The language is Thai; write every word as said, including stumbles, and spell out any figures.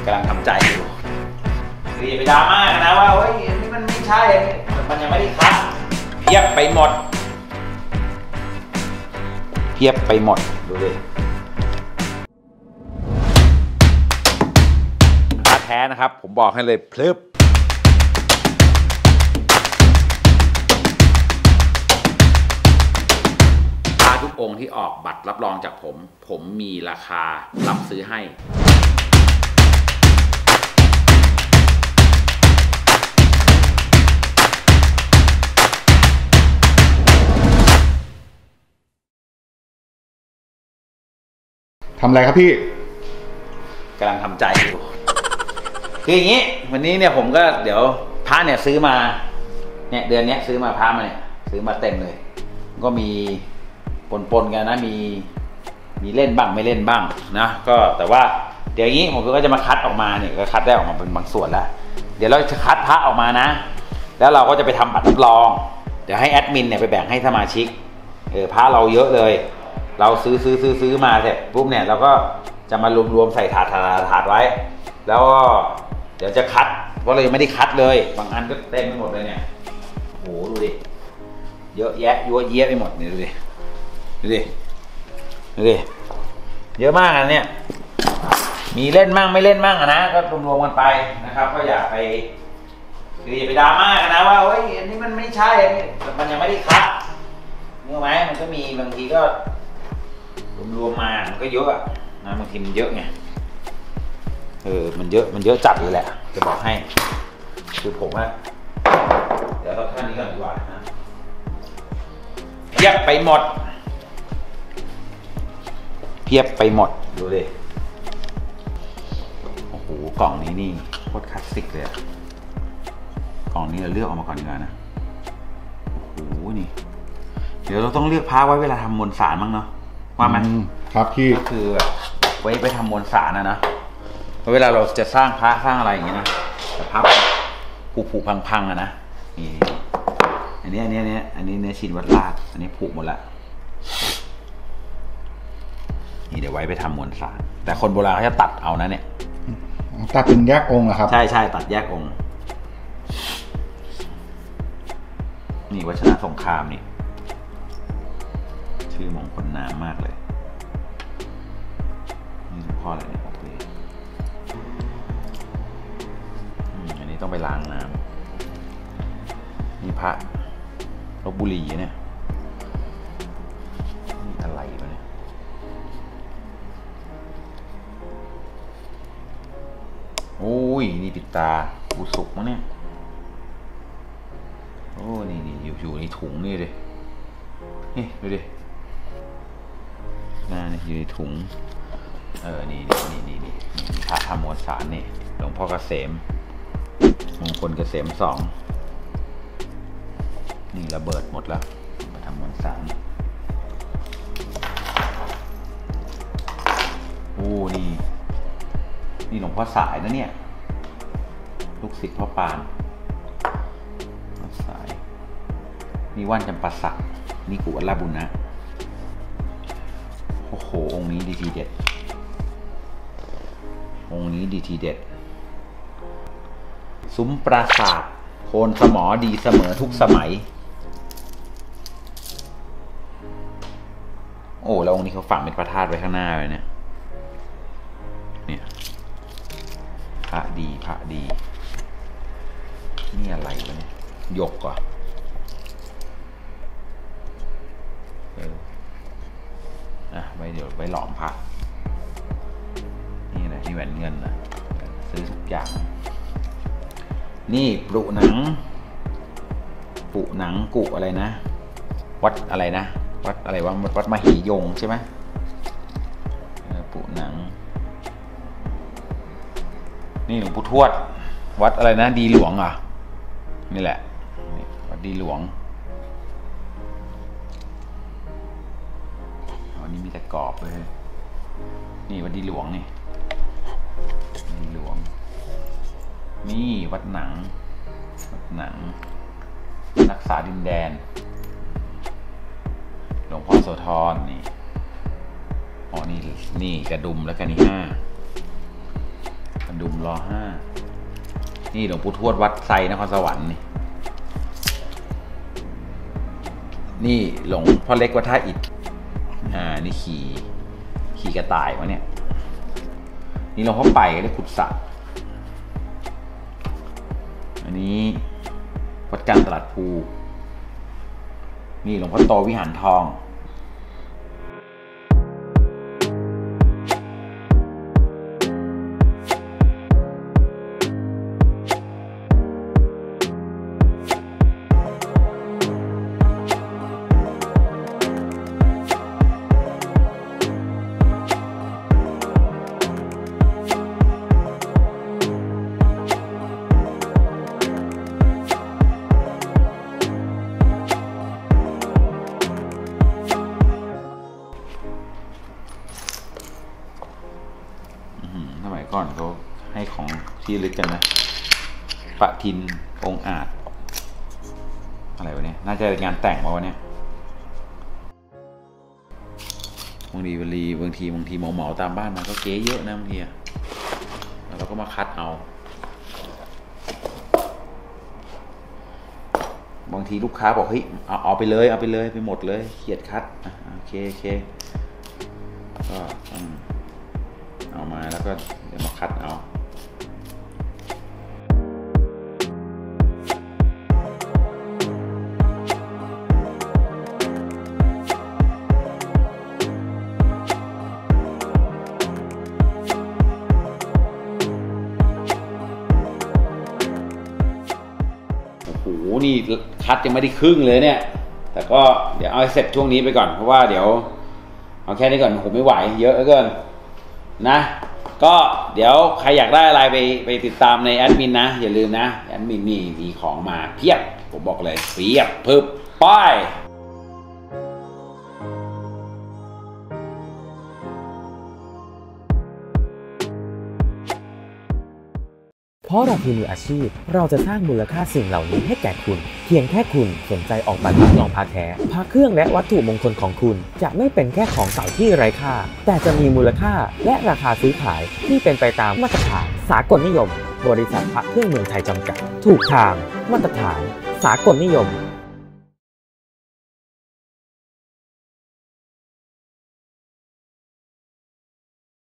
กำลังทำใจอยู่อย่าไปดราม่ากันนะว่าเฮ้ยอันนี้มันไม่ใช่มันยังไม่ได้คัดเพียบไปหมดเพียบไปหมดดูดิพระแท้นะครับผมบอกให้เลยพลึบพระทุกองค์ที่ออกบัตรรับรองจากผมผมมีราคารับซื้อให้ทำอะไรครับพี่กำลังทำใจอยู่คืออย่างนี้วันนี้เนี่ยผมก็เดี๋ยวพระเนี่ยซื้อมาเนี่ยเดือนนี้ซื้อมาพระมาเนี่ยซื้อมาเต็มเลยก็มีปนๆกันนะมีมีเล่นบ้างไม่เล่นบ้างนะก็แต่ว่าเดี๋ยวอย่างนี้ผมก็จะมาคัดออกมาเนี่ยก็คัดได้ออกมาเป็นบางส่วนแล้วเดี๋ยวเราจะคัดพระออกมานะแล้วเราก็จะไปทำบัตรรับรองเดี๋ยวให้แอดมินเนี่ยไปแบ่งให้สมาชิกเออพระเราเยอะเลยเราซื้อซื้อซื้อซื้อมาเสร็จปุ๊บเนี่ยเราก็จะมารวมๆใส่ถาดถาดถาดไว้แล้วก็เดี๋ยวจะคัดเพราะเรายังไม่ได้คัดเลยบางอันก็เต็มไปหมดเลยเนี่ยโอ้โหดูดิเยอะแยะยั่วเยี้ยไปหมดเนี่ยดูดิดูดิดูดิเยอะมากอันเนี้ยมีเล่นมั่งไม่เล่นมั่งอะนะก็รวมๆกันไปนะครับก็อย่าไปคืออย่าไปดราม่ากันนะว่าเฮ้ยอันนี้มันไม่ใช่อันนี้มันยังไม่ได้คัดเนื้อไหมมันก็มีบางทีก็รวมๆมามันก็เยอะนะบางทีมันเยอะไงเออมันเยอะมันเยอะจัดเลยแหละจะบอกให้คือผมอะเดี๋ยวเราท่านนี้ก่อนดีกว่านะเพียบไปหมดเพียบไปหมดดูดิโอ้โหกล่องนี้นี่โคตรคลาสสิกเลยกล่องนี้เราเลือกออกมาก่อนดีกว่านะโอ้โหนี่เดี๋ยวเราต้องเลือกพระไว้เวลาทำมวลสารบ้างเนาะว่ามันครับพี่ก็คือแบบไว้ไปทำมวลสารนะนะเวลาเราจะสร้างพระสร้างอะไรอย่างเงี้ยนะแต่พระผุผุพังๆอะนะนี่อันนี้อันนี้อันนี้อันนี้เนื้อชิ้นวัดลาดอันนี้ผุหมดละนี่เดี๋ยวไว้ไปทำมวลสารแต่คนโบราณเขาจะตัดเอานะเนี่ยตัดเป็นแยกองค์เหรอครับใช่ใช่ตัดแยกองค์นี่วัชนะสงครามนี่ชื่อมงคลนามมากเลยนี่หลวงพ่ออะไรเนี่ยโอเคอันนี้ต้องไปล้างน้ำนี่พระลพบุรีเนี่ยนี่อะไรวะเนี่ยโอ้ยนี่ปิดตาอุสุกมั้งเนี่ยโอ้นี่นี่อยู่อยู่ในถุงนี่เลยนี่ดูดิน่านี่อยู่ในถุงเออนี่นี่นี่นี่นี่พระธรรมมวลสารนี่หลวงพ่อเกษมมงคลเกษมสองนี่ระเบิดหมดแล้วมาทำมวลสารโอ้นี่นี่หลวงพ่อสายนะเนี่ยลูกศิษย์พ่อปานพ่อสายนี่ว่านจำปาสักนี่กุวัลบุญนะโอ้โหองค์นี้ดีทีเด็ดองค์นี้ดีทีเด็ดซุ้มปราสาทโคนสมอดีเสมอทุกสมัยโอ้แล้วองค์นี้เขาฝังเป็นพระธาตุไว้ข้างหน้าเลยเนี่ยเนี่ยพระดีพระดีนี่อะไรวะเนี่ยหยกก่อนอ่ะไว้เดี๋ยวไว้หลอมพระนี่แหละนี่แหวนเงินนะซื้อทุกอย่างนี่ปลุหนังปุหนังกุอะไรนะวัดอะไรนะวัดอะไรวะวัดมหิยงใช่ไหมปุหนังนี่หลวงปู่ทวดวัดอะไรนะดีหลวงอ่ะนี่แหละวัดดีหลวงอันนี้มีแต่กรอบเลยนี่วัดดีหลวงนี่ดีหลวงนี่วัดหนังวัดหนังรักษาดินแดนหลวงพ่อโสธรนี่อ๋อนี่นี่กระดุมแล้วกันนี่ห้ากระดุมรอห้านี่หลวงปู่ทวดวัดไซนครสวรรค์นี่นี่หลวงพ่อเล็กวัดท่าอิฐอ่านี่ขี่ขี่กระต่ายวะเนี่ยนี่หลวงพ่อไปก็ได้ขุดสระอันนี้วัดกลางตลาดภูนี่หลวงพ่อโตวิหารทองสมัยก่อนเขาให้ของที่ลึกกันนะปะทินองค์อาจอะไรวะเนี่ยน่าจะงานแต่งมาวะเนี่ยบางทีบางทีบางทีบางทีเหมาเหมาตามบ้านมาก็เก๋เยอะนะบางทีแล้วเราก็มาคัดเอาบางทีลูกค้าบอกเฮ้ยเอาเอาไปเลยเอาไปเลยไปหมดเลยเขียดคัดอ่ะโอเคโอเคก็เอามาแล้วก็เดี๋ยวมาคัดเอาโอ้โหนี่คัดยังไม่ได้ครึ่งเลยเนี่ยแต่ก็เดี๋ยวเอาเสร็จช่วงนี้ไปก่อนเพราะว่าเดี๋ยวเอาแค่นี้ก่อนผมไม่ไหวเยอะเหลือเกินนะก็เดี๋ยวใครอยากได้อะไรไปไปติดตามในแอดมินนะอย่าลืมนะแอดมินมีมีของมาเพียบผมบอกเลยเพียบพึบป้ายเพราะเราคือมืออาชีพเราจะสร้างมูลค่าสิ่งเหล่านี้ให้แก่คุณเพียงแค่คุณสนใจออกแบบทดลองพาแท้พาเครื่องและวัตถุมงคลของคุณจะไม่เป็นแค่ของเก่าที่ไร้ค่าแต่จะมีมูลค่าและราคาซื้อขายที่เป็นไปตามมาตรฐานสากลนิยมบริษัทพระเครื่องเมืองไทยจำกัดถูกทางมาตรฐานสากลนิยม